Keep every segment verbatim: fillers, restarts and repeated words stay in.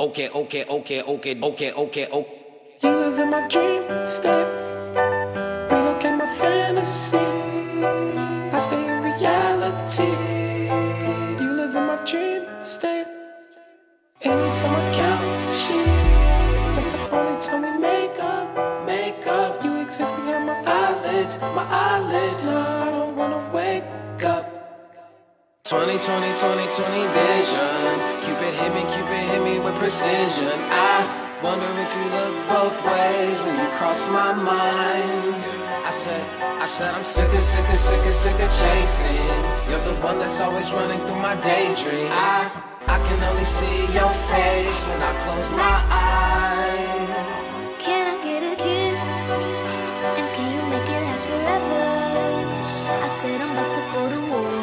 Okay, okay, okay, okay, okay, okay, okay. You live in my dream state. Relocate my fantasy. I stay in reality. You live in my dream state. Anytime I count sheep, that's the only time we make up, make up. You exist behind my eyelids, my eyelids. No, I don't wanna wake up. twenty, twenty, twenty, twenty vision. Cupid hit me, Cupid hit me with precision. I wonder if you look both ways when you cross my mind. I said, I said I'm sick of, sick of, sick of, sick of chasing. You're the one that's always running through my daydream. I, I can only see your face when I close my eyes. Can I get a kiss? And can you make it last forever? I said I'm about to go to war.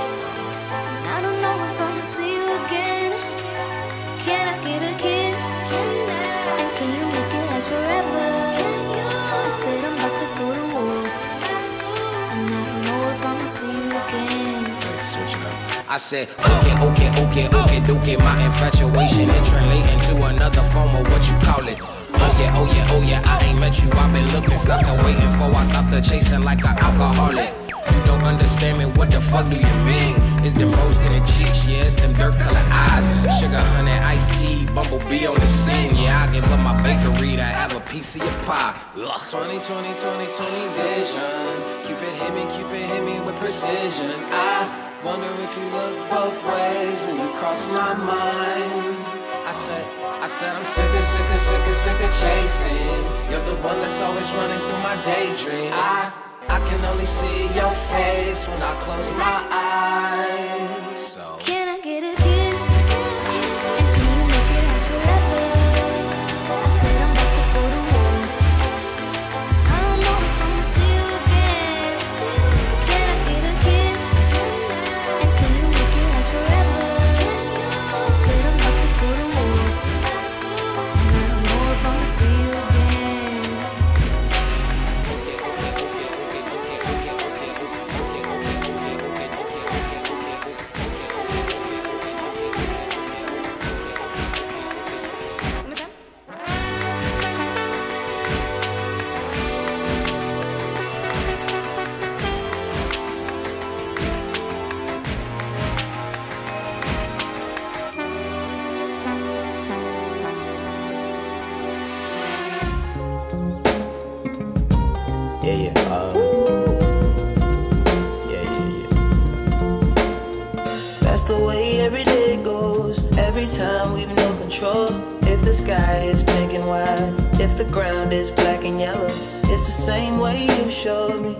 I don't know if I'ma see you again. Can I get a kiss? And can you make it last forever? I said I'm about to go to war. And I don't know if I'ma see you again. Switch it up. I said, okay, okay, okay, okay, okay. My infatuation and translating to another form of what you call it. Oh yeah, oh yeah, oh yeah, I ain't met you, I've been looking, stopped the waiting for, I stopped the chasing like an alcoholic. You don't understand me, what the fuck do you mean? It's them rose to the cheeks, yeah, it's them dirt colored eyes. Sugar, honey, iced tea, bumblebee on the scene. Yeah, I give up my bakery to have a piece of your pie. Ugh. twenty, twenty, twenty, twenty vision. Cupid hit me, Cupid hit me with precision. I wonder if you look both ways when you cross my mind. I said, I said I'm sick of, sick of, sick of, sick of chasing. You're the one that's always running through my daydream. I I can only see your face when I close my eyes. So can I get a kiss? And can you make it last forever? I said I'm about to go to war. I don't know if I'ma see you again. Can I get a kiss? And can you make it last forever? I said I'm about to go to war. And I don't know if I'ma see you again. Yeah, yeah, uh, yeah, yeah, yeah. That's the way every day goes. Every time we've no control. If the sky is pink and white, if the ground is black and yellow, it's the same way you showed me.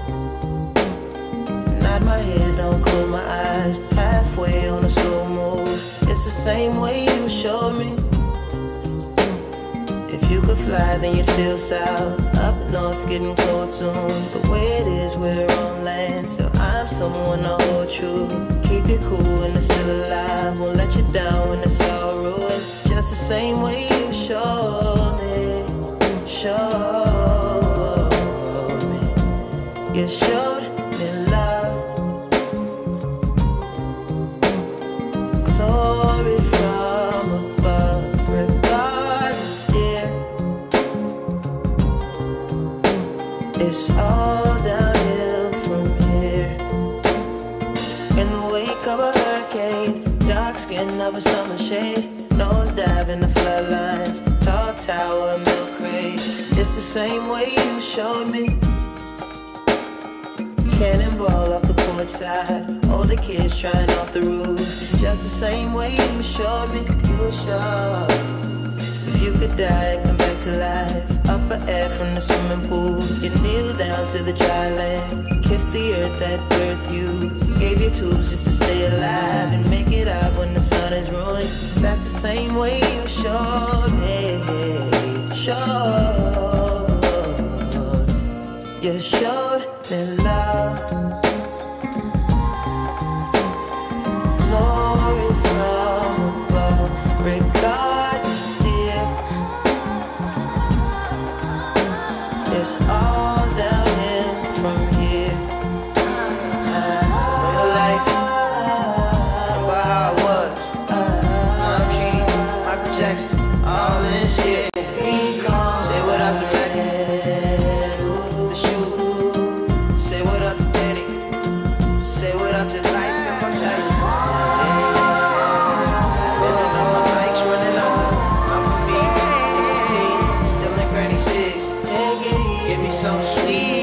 Nod my head, don't close my eyes. Halfway on a slow move. It's the same way you showed me. If you could fly, then you'd feel south. Up north's getting cold soon. The way it is, we're on land, so I'm someone to hold true. Keep you cool when it's still alive. Won't let you down when it's all ruined. Just the same way you showed me. Showed me. You showed me love. Glory from above. Regard, dear. It's all downhill from here. In the wake of a hurricane, dark skin of a summer shade, nose dive in the floodlines, tall tower, milk crate. It's the same way you showed me. Cannonball off the porch side, older kids trying off the roof. Just the same way you showed me. You showed. If you could die and come back to life, up for air from the swimming pool, you kneel down to the dry land, kiss the earth that birthed you, gave you tools just to stay alive and make it out when the sun is ruined. That's the same way you showed me. Showed. You showed me love. Glory from above. Regard, dear. It's all downhill from here. Real life. Remember how it was. I'm G, Michael Jackson. so sweet.